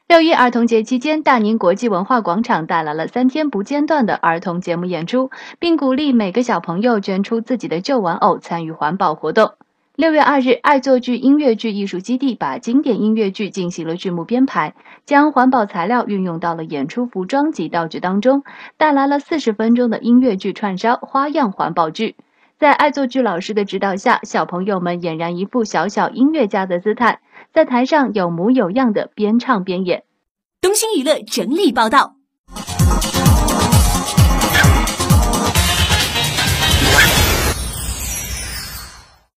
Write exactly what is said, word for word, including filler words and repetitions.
六一儿童节期间，大宁国际文化广场带来了三天不间断的儿童节目演出，并鼓励每个小朋友捐出自己的旧玩偶参与环保活动。六月二日，爱作剧音乐剧艺术基地把经典音乐剧进行了剧目编排，将环保材料运用到了演出服装及道具当中，带来了四十分钟的音乐剧串烧花样环保剧。在爱作剧老师的指导下，小朋友们俨然一副小小音乐家的姿态，在台上有模有样的边唱边演。 东星娱乐整理报道。